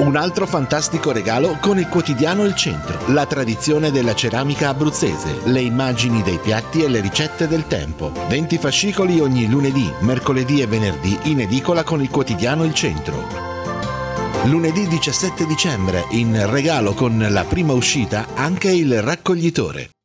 Un altro fantastico regalo con il quotidiano Il Centro, la tradizione della ceramica abruzzese, le immagini dei piatti e le ricette del tempo. 20 fascicoli ogni lunedì, mercoledì e venerdì in edicola con il quotidiano Il Centro. Lunedì 17 dicembre, in regalo con la prima uscita, anche il raccoglitore.